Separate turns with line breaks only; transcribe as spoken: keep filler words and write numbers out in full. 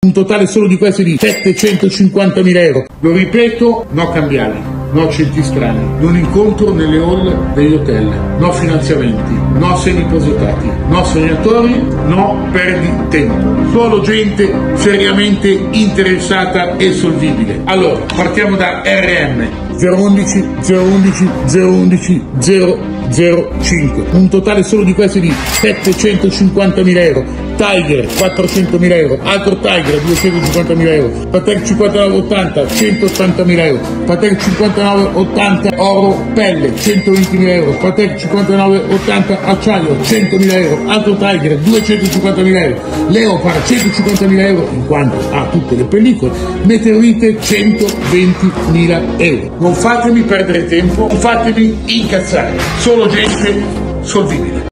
un totale solo di questi di settecentocinquantamila euro. Lo ripeto, no cambiali, no centri strani, non incontro nelle hall degli hotel, no finanziamenti, no semipositati, no sognatori, no perdi tempo, solo gente seriamente interessata e solvibile. Allora, partiamo da R M zero undici zero undici zero undici zero zero cinque, un totale solo di questi di settecentocinquantamila euro. Tiger quattrocentomila euro, altro Tiger duecentocinquantamila euro, Patek cinquantanove ottanta centottantamila euro, Patek cinquantanove ottanta oro pelle centoventimila euro, Patek cinquantanove ottanta acciaio centomila euro, altro Tiger duecentocinquantamila euro, Leopard centocinquantamila euro in quanto ha tutte le pellicole, Meteorite centoventimila euro. Non fatemi perdere tempo, non fatemi incazzare, solo gente solvibile.